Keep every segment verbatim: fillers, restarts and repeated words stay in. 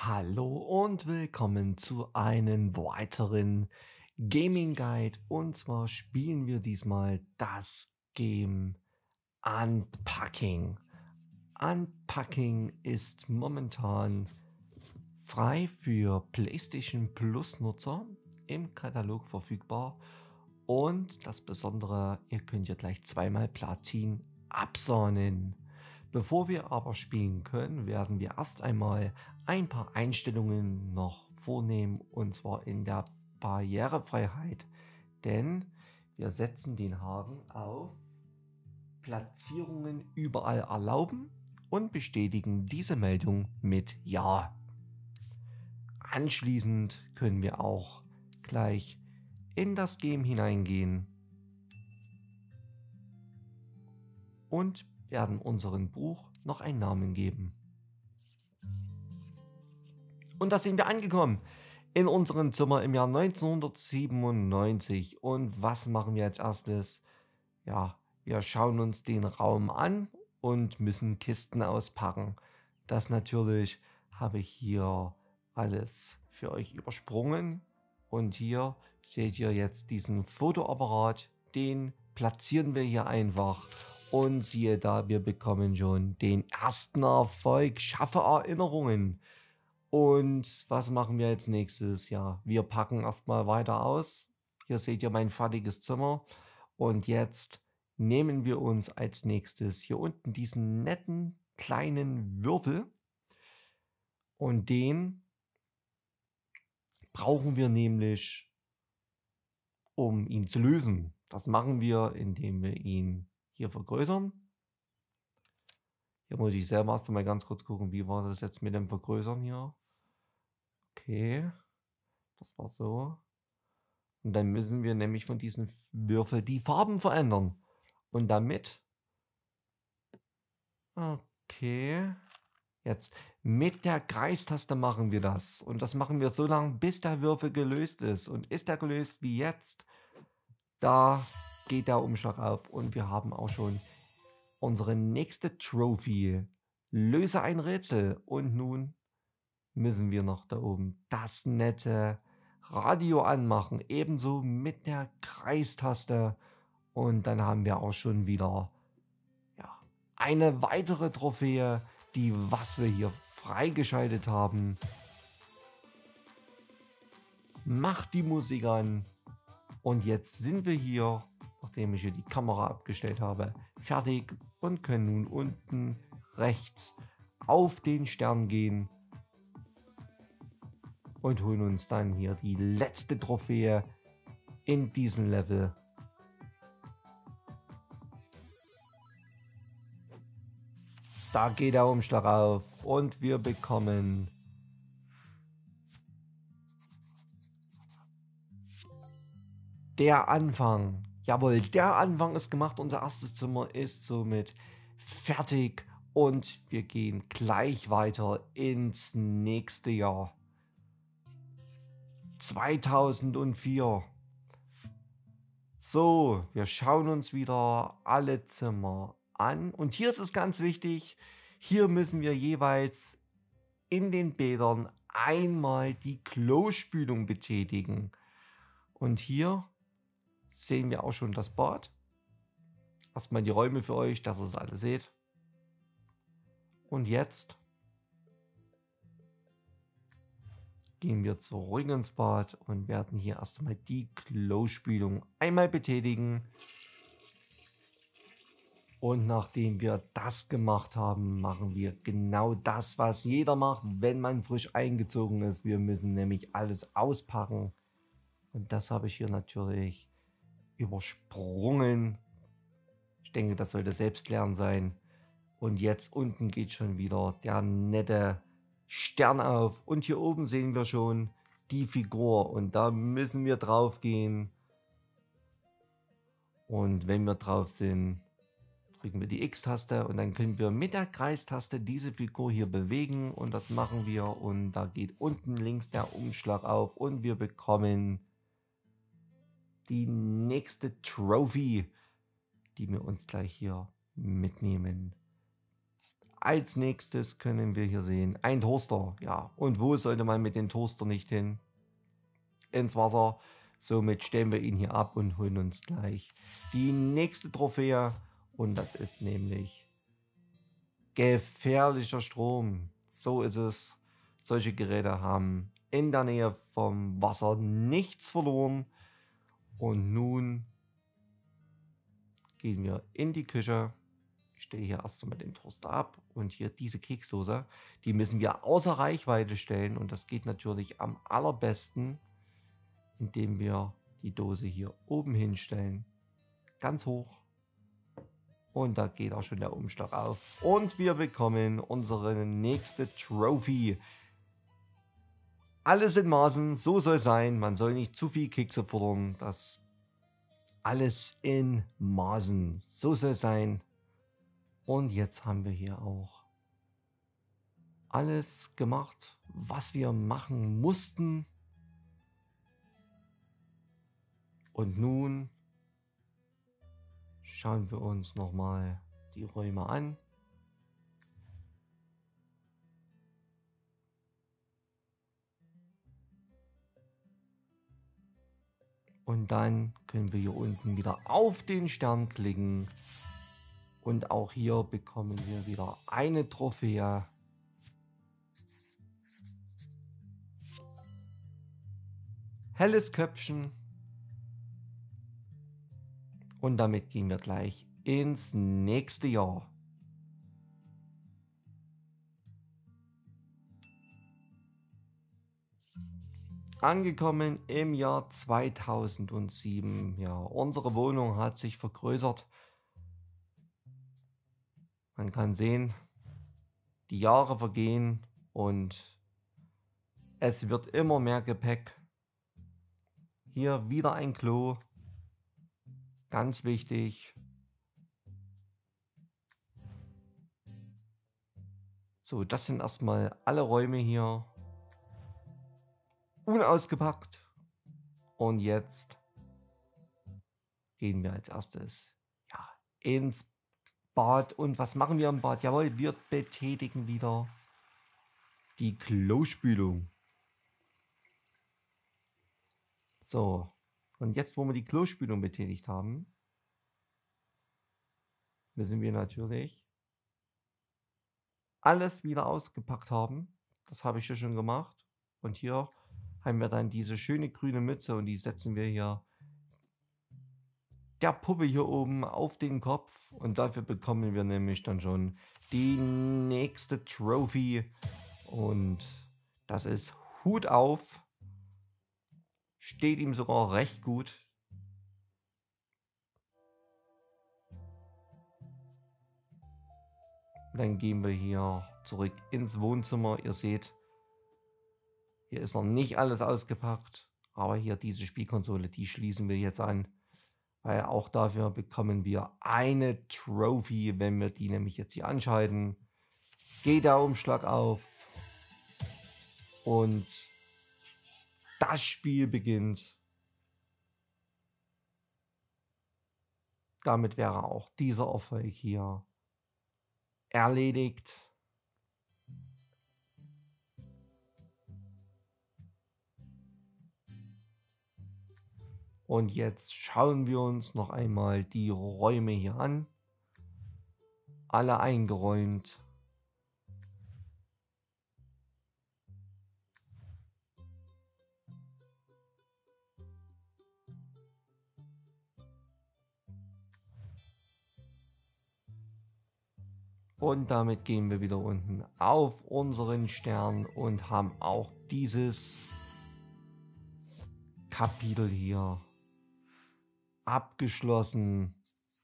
Hallo und willkommen zu einem weiteren Gaming Guide. Und zwar spielen wir diesmal das Game Unpacking. Unpacking ist momentan frei für PlayStation Plus Nutzer im Katalog verfügbar. Und das Besondere, ihr könnt ja gleich zweimal Platin absahnen. Bevor wir aber spielen können, werden wir erst einmal ein paar Einstellungen noch vornehmen, und zwar in der Barrierefreiheit. Denn wir setzen den Haken auf Platzierungen überall erlauben und bestätigen diese Meldung mit Ja. Anschließend können wir auch gleich in das Game hineingehen und werden unserem Buch noch einen Namen geben. Und da sind wir angekommen in unserem Zimmer im Jahr neunzehnhundertsiebenundneunzig. Und was machen wir als erstes? Ja, wir schauen uns den Raum an und müssen Kisten auspacken. Das natürlich habe ich hier alles für euch übersprungen. Und hier seht ihr jetzt diesen Fotoapparat, den platzieren wir hier einfach. Und siehe da, wir bekommen schon den ersten Erfolg, schaffe Erinnerungen. Und was machen wir als nächstes? Ja, wir packen erstmal weiter aus. Hier seht ihr mein fertiges Zimmer. Und jetzt nehmen wir uns als nächstes hier unten diesen netten kleinen Würfel. Und den brauchen wir nämlich, um ihn zu lösen. Das machen wir, indem wir ihn hier vergrößern. Hier muss ich selber erst mal ganz kurz gucken, wie war das jetzt mit dem Vergrößern hier. Okay, das war so. Und dann müssen wir nämlich von diesem Würfel die Farben verändern. Und damit, okay, jetzt mit der Kreistaste machen wir das. Und das machen wir so lange, bis der Würfel gelöst ist. Und ist er gelöst wie jetzt, da geht der Umschlag auf. Und wir haben auch schon unsere nächste Trophy. Löse ein Rätsel. Und nun müssen wir noch da oben das nette Radio anmachen, ebenso mit der Kreistaste. Und dann haben wir auch schon wieder ja, eine weitere Trophäe, die was wir hier freigeschaltet haben. Macht die Musik an. Und jetzt sind wir hier, nachdem ich hier die Kamera abgestellt habe, fertig und können nun unten rechts auf den Stern gehen und holen uns dann hier die letzte Trophäe in diesem Level. Da geht der Umschlag auf und wir bekommen der Anfang. Jawohl, der Anfang ist gemacht. Unser erstes Zimmer ist somit fertig und wir gehen gleich weiter ins nächste Jahr. zweitausendvier. So, wir schauen uns wieder alle Zimmer an. Und hier ist es ganz wichtig, hier müssen wir jeweils in den Bädern einmal die Klospülung betätigen. Und hier sehen wir auch schon das Bad. Erstmal die Räume für euch, dass ihr es alle seht. Und jetzt gehen wir zurück ins Bad und werden hier erstmal die Klospülung einmal betätigen. Und nachdem wir das gemacht haben, machen wir genau das, was jeder macht, wenn man frisch eingezogen ist. Wir müssen nämlich alles auspacken. Und das habe ich hier natürlich übersprungen. Ich denke, das sollte Selbstlernen sein. Und jetzt unten geht schon wieder der nette Stern auf. Und hier oben sehen wir schon die Figur. Und da müssen wir drauf gehen. Und wenn wir drauf sind, drücken wir die X-Taste. Und dann können wir mit der Kreistaste diese Figur hier bewegen. Und das machen wir. Und da geht unten links der Umschlag auf. Und wir bekommen die nächste Trophy, die wir uns gleich hier mitnehmen. als nächstes können wir hier sehen, ein Toaster. Ja, und wo sollte man mit dem Toaster nicht hin? Ins Wasser. Somit stellen wir ihn hier ab und holen uns gleich die nächste Trophäe. Und das ist nämlich gefährlicher Strom. So ist es. Solche Geräte haben in der Nähe vom Wasser nichts verloren. Und nun gehen wir in die Küche. Ich stelle hier erst einmal den Toaster ab und hier diese Keksdose, die müssen wir außer Reichweite stellen und das geht natürlich am allerbesten, indem wir die Dose hier oben hinstellen, ganz hoch, und da geht auch schon der Umschlag auf und wir bekommen unsere nächste Trophy. Alles in Maßen, so soll es sein, man soll nicht zu viel Kekse fordern, das alles in Maßen, so soll es sein. Und jetzt haben wir hier auch alles gemacht, was wir machen mussten. Und nun schauen wir uns nochmal die Räume an. Und dann können wir hier unten wieder auf den Stern klicken. Und auch hier bekommen wir wieder eine Trophäe. Helles Köpfchen. Und damit gehen wir gleich ins nächste Jahr. Angekommen im Jahr zweitausendsieben. Ja, unsere Wohnung hat sich vergrößert. Man kann sehen, die Jahre vergehen und es wird immer mehr Gepäck. Hier wieder ein Klo. Ganz wichtig. So, das sind erstmal alle Räume hier unausgepackt. Und jetzt gehen wir als erstes ja, ins Bad. Und was machen wir im Bad? Jawohl, wir betätigen wieder die Klospülung. So, und jetzt, wo wir die Klospülung betätigt haben, müssen wir natürlich alles wieder ausgepackt haben. Das habe ich ja schon gemacht. Und hier haben wir dann diese schöne grüne Mütze und die setzen wir hier der Puppe hier oben auf den Kopf. Und dafür bekommen wir nämlich dann schon die nächste Trophy. Und das ist Hut auf. Steht ihm sogar recht gut. Dann gehen wir hier zurück ins Wohnzimmer. Ihr seht, hier ist noch nicht alles ausgepackt. Aber hier diese Spielkonsole, die schließen wir jetzt an. Weil auch dafür bekommen wir eine Trophy, wenn wir die nämlich jetzt hier anschalten. Geht der Umschlag auf. Und das Spiel beginnt. Damit wäre auch dieser Erfolg hier erledigt. Und jetzt schauen wir uns noch einmal die Räume hier an. Alle eingeräumt. Und damit gehen wir wieder unten auf unseren Stern und haben auch dieses Kapitel hier abgeschlossen.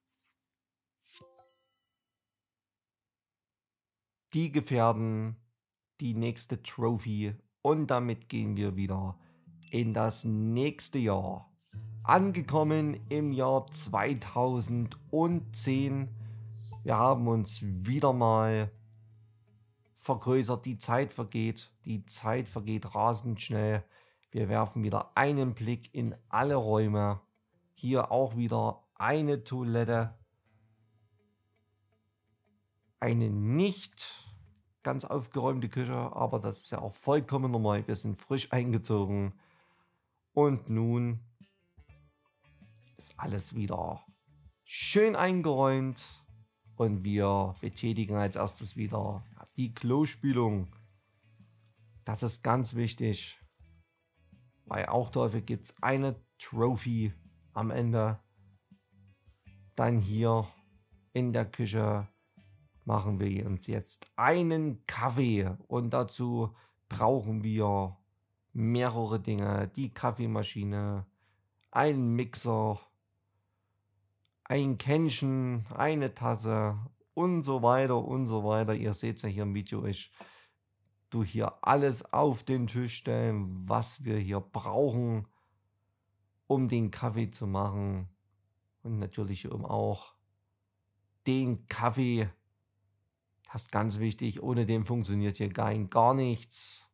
Die Gefährden, die nächste Trophy und damit gehen wir wieder in das nächste Jahr. Angekommen im Jahr zweitausendzehn. Wir haben uns wieder mal vergrößert. Die Zeit vergeht. Die Zeit vergeht rasend schnell. Wir werfen wieder einen Blick in alle Räume. Hier auch wieder eine Toilette. eine nicht ganz aufgeräumte Küche, aber das ist ja auch vollkommen normal. Wir sind frisch eingezogen und nun ist alles wieder schön eingeräumt und wir betätigen als erstes wieder die Klospülung. Das ist ganz wichtig, weil auch dafür gibt es eine Trophy am Ende. Dann hier in der Küche machen wir uns jetzt einen Kaffee und dazu brauchen wir mehrere Dinge. Die Kaffeemaschine, einen Mixer, ein Kännchen, eine Tasse und so weiter und so weiter. Ihr seht es ja hier im Video, ich tue hier alles auf den Tisch stellen, was wir hier brauchen, um den Kaffee zu machen. Und natürlich um auch den Kaffee. Das ist ganz wichtig, ohne den funktioniert hier gar, gar nichts.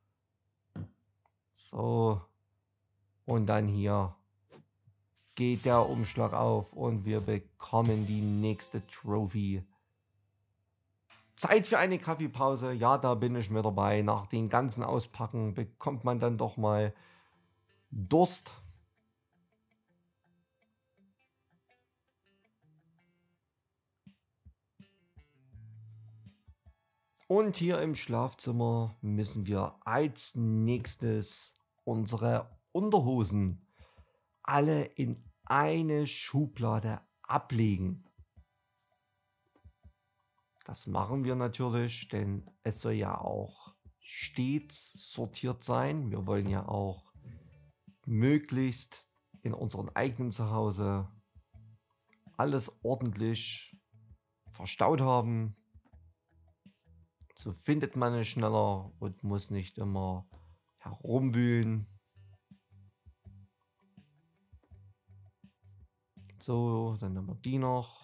So, und dann hier geht der Umschlag auf und wir bekommen die nächste Trophy. Zeit für eine Kaffeepause. Ja, da bin ich mit dabei. Nach den ganzen Auspacken bekommt man dann doch mal Durst. Und hier im Schlafzimmer müssen wir als nächstes unsere Unterhosen alle in eine Schublade ablegen. Das machen wir natürlich, denn es soll ja auch stets sortiert sein. Wir wollen ja auch möglichst in unserem eigenen Zuhause alles ordentlich verstaut haben. So findet man es schneller und muss nicht immer herumwühlen. So, dann nehmen wir die noch.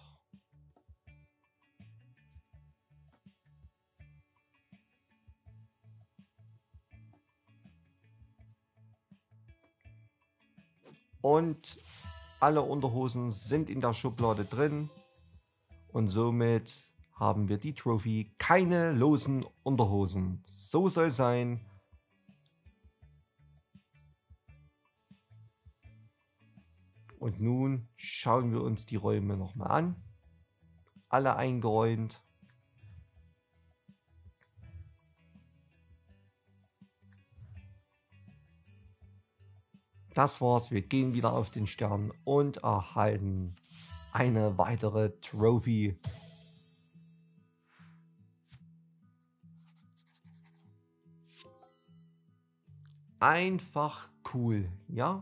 Und alle Unterhosen sind in der Schublade drin. Und somit haben wir die Trophy, keine losen Unterhosen. So soll es sein. Und nun schauen wir uns die Räume nochmal an. Alle eingeräumt. Das war's. Wir gehen wieder auf den Stern und erhalten eine weitere Trophy. Einfach cool, ja?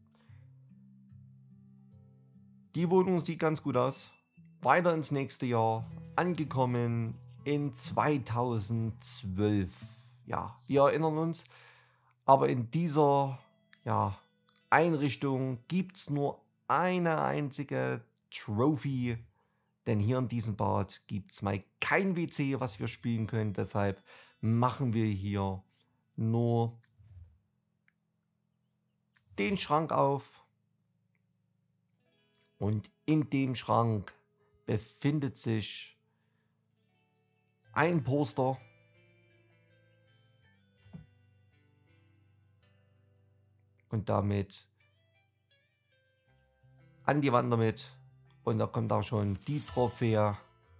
Die Wohnung sieht ganz gut aus. Weiter ins nächste Jahr. Angekommen in zweitausendzwölf. Ja, wir erinnern uns. Aber in dieser ja, Einrichtung gibt es nur eine einzige Trophy. Denn hier in diesem Bad gibt es mal kein W C, was wir spielen können. Deshalb machen wir hier nur den Schrank auf. Und in dem Schrank befindet sich ein Poster. Und damit an die Wand damit. Und da kommt auch schon die Trophäe.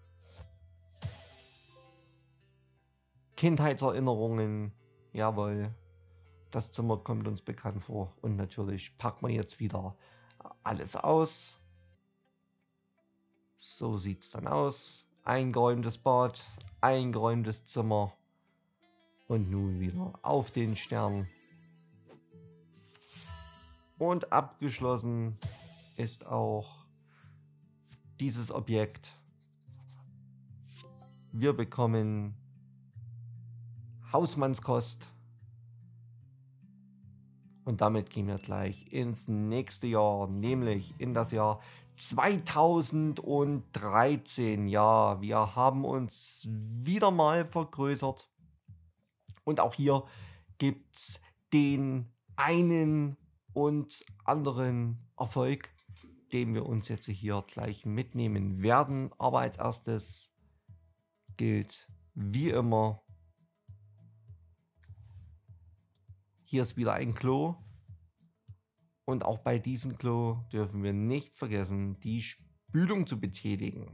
Kindheitserinnerungen. Jawohl. Das Zimmer kommt uns bekannt vor. Und natürlich packen wir jetzt wieder alles aus. So sieht es dann aus. Eingeräumtes Bad, eingeräumtes Zimmer. Und nun wieder auf den Stern. Und abgeschlossen ist auch dieses Objekt. Wir bekommen Hausmannskost. Und damit gehen wir gleich ins nächste Jahr, nämlich in das Jahr zweitausenddreizehn. Ja, wir haben uns wieder mal vergrößert. Und auch hier gibt es den einen und anderen Erfolg, den wir uns jetzt hier gleich mitnehmen werden. Aber als erstes gilt wie immer. Hier ist wieder ein Klo. Und auch bei diesem Klo dürfen wir nicht vergessen, die Spülung zu betätigen.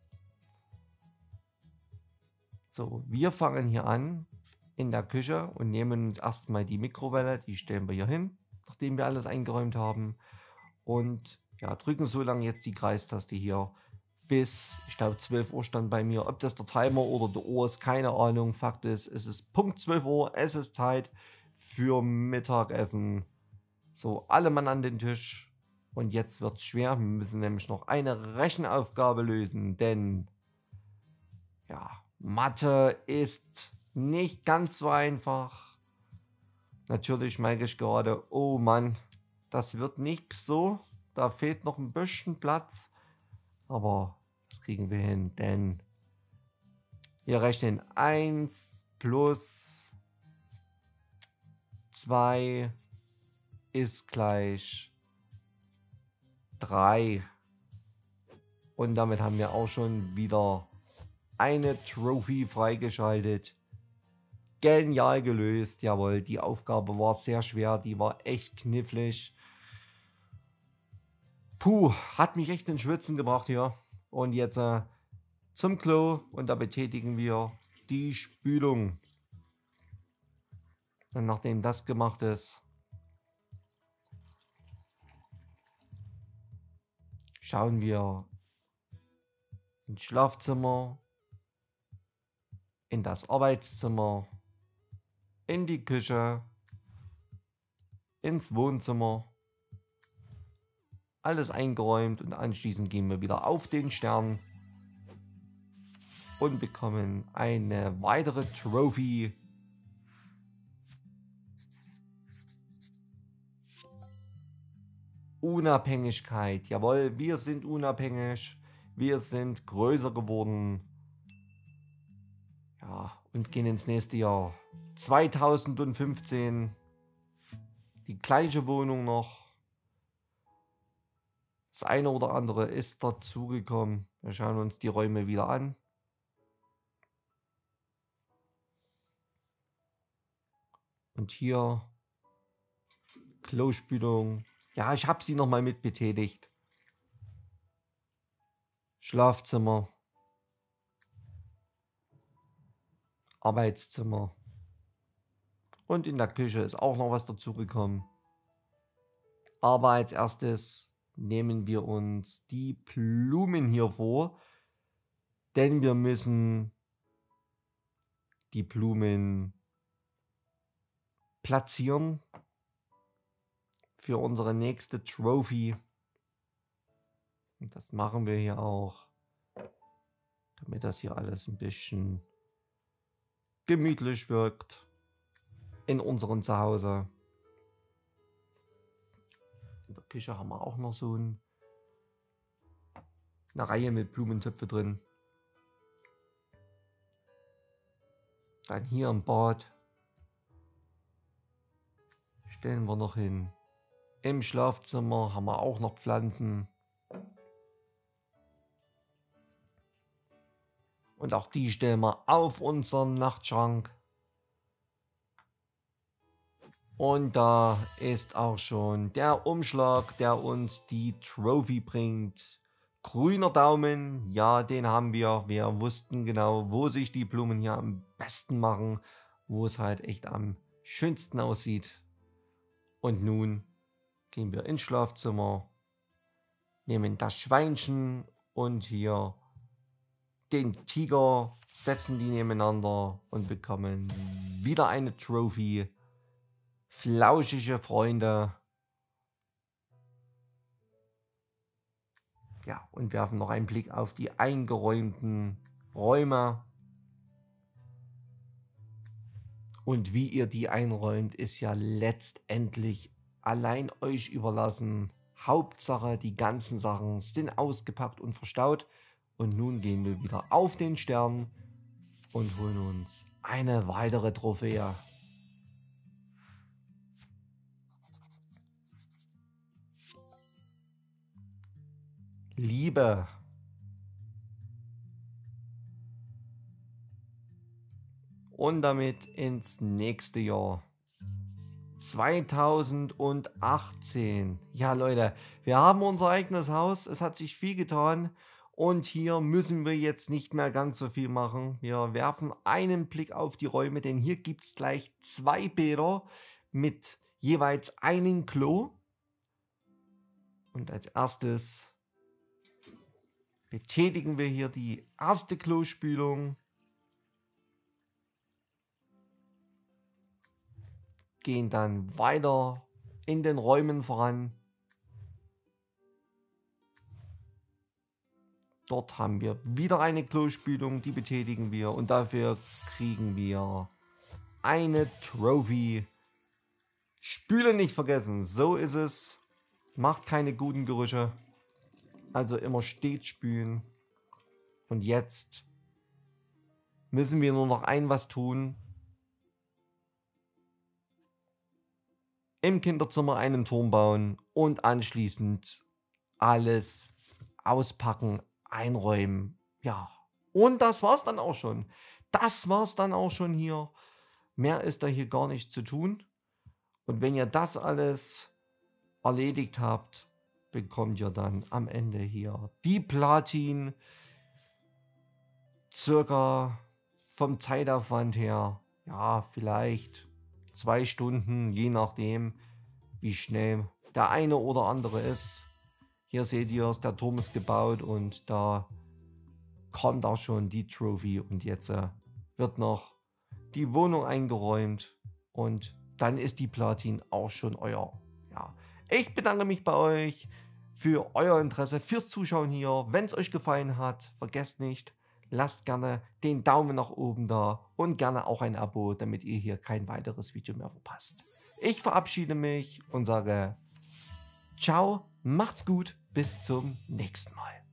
So, wir fangen hier an in der Küche und nehmen uns erstmal die Mikrowelle, die stellen wir hier hin, nachdem wir alles eingeräumt haben. Und ja, drücken so lange jetzt die Kreistaste hier bis, ich glaube, zwölf Uhr stand bei mir. Ob das der Timer oder der Uhr ist, keine Ahnung. Fakt ist, es ist Punkt zwölf Uhr, es ist Zeit für Mittagessen. So, alle Mann an den Tisch. Und jetzt wird es schwer. Wir müssen nämlich noch eine Rechenaufgabe lösen, denn ja, Mathe ist nicht ganz so einfach. Natürlich merke ich gerade, oh Mann, das wird nichts so. Da fehlt noch ein bisschen Platz. Aber das kriegen wir hin, denn wir rechnen eins plus zwei ist gleich drei. Und damit haben wir auch schon wieder eine Trophy freigeschaltet. Genial gelöst, jawohl, die Aufgabe war sehr schwer, die war echt knifflig. Puh, hat mich echt in Schwitzen gebracht hier. Und jetzt äh, zum Klo und da betätigen wir die Spülung. Und nachdem das gemacht ist, schauen wir ins Schlafzimmer, in das Arbeitszimmer, in die Küche, ins Wohnzimmer. Alles eingeräumt und anschließend gehen wir wieder auf den Stern und bekommen eine weitere Trophy. Unabhängigkeit. Jawohl, wir sind unabhängig. Wir sind größer geworden. Ja, und gehen ins nächste Jahr. zweitausendfünfzehn. Die gleiche Wohnung noch. Das eine oder andere ist dazugekommen. Wir schauen uns die Räume wieder an. Und hier Klospülung. Ja, ich habe sie noch mal mit betätigt. Schlafzimmer. Arbeitszimmer. Und in der Küche ist auch noch was dazugekommen. Aber als erstes nehmen wir uns die Blumen hier vor, denn wir müssen die Blumen platzieren für unsere nächste Trophy. Und das machen wir hier auch, damit das hier alles ein bisschen gemütlich wirkt in unserem Zuhause. In der Küche haben wir auch noch so ein, eine Reihe mit Blumentöpfe drin. Dann hier im Bad stellen wir noch hin. Im Schlafzimmer haben wir auch noch Pflanzen. Und auch die stellen wir auf unseren Nachtschrank. Und da ist auch schon der Umschlag, der uns die Trophy bringt. Grüner Daumen, ja, den haben wir. Wir wussten genau, wo sich die Blumen hier am besten machen, wo es halt echt am schönsten aussieht. Und nun gehen wir ins Schlafzimmer, nehmen das Schweinchen und hier den Tiger, setzen die nebeneinander und bekommen wieder eine Trophy. Flauschige Freunde. Ja, und werfen noch einen Blick auf die eingeräumten Räume. Und wie ihr die einräumt, ist ja letztendlich allein euch überlassen. Hauptsache, die ganzen Sachen sind ausgepackt und verstaut. Und nun gehen wir wieder auf den Stern und holen uns eine weitere Trophäe. Liebe. und damit ins nächste Jahr. zweitausendachtzehn. Ja Leute, wir haben unser eigenes Haus, es hat sich viel getan und hier müssen wir jetzt nicht mehr ganz so viel machen. Wir werfen einen Blick auf die Räume, denn hier gibt es gleich zwei Bäder mit jeweils einem Klo. Und als erstes betätigen wir hier die erste Klospülung. Gehen dann weiter in den Räumen voran. Dort haben wir wieder eine Klospülung, die betätigen wir und dafür kriegen wir eine Trophy. Spülen nicht vergessen, so ist es. Macht keine guten Gerüche. Also immer stets spülen. Und jetzt müssen wir nur noch ein was tun. Im Kinderzimmer einen Turm bauen und anschließend alles auspacken, einräumen. Ja, und das war's dann auch schon. Das war's dann auch schon hier. Mehr ist da hier gar nicht zu tun. Und wenn ihr das alles erledigt habt, bekommt ihr dann am Ende hier die Platin. Circa vom Zeitaufwand her, ja, vielleicht zwei Stunden, je nachdem, wie schnell der eine oder andere ist. Hier seht ihr es, der Turm ist gebaut und da kommt auch schon die Trophy und jetzt äh, wird noch die Wohnung eingeräumt und dann ist die Platin auch schon euer. Ja, ich bedanke mich bei euch für euer Interesse, fürs Zuschauen hier. Wenn es euch gefallen hat, vergesst nicht, lasst gerne den Daumen nach oben da und gerne auch ein Abo, damit ihr hier kein weiteres Video mehr verpasst. Ich verabschiede mich und sage ciao, macht's gut, bis zum nächsten Mal.